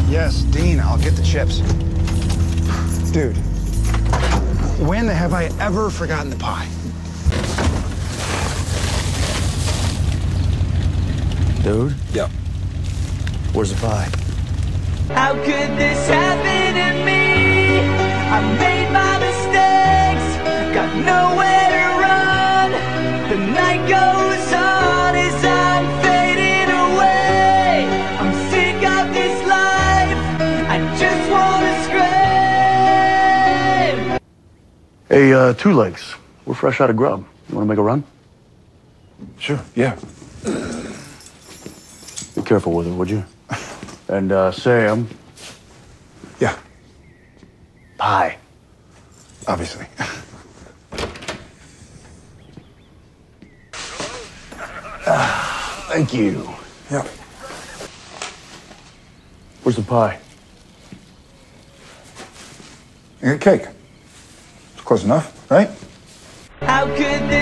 Yes, Dean, I'll get the chips. Dude, when have I ever forgotten the pie? Dude? Yeah. Where's the pie? How could this happen to me? I made my mistakes, got nowhere to run. The night goes on as I'm fading away. I'm sick of this life, I just wanna scream. Hey, Two Legs. We're fresh out of grub. You wanna make a run? Sure, yeah. Be careful with it, would you? And, Sam. Yeah, Pie. obviously. Thank you. Yeah. Where's the pie? You get cake. It's close enough, right? How could this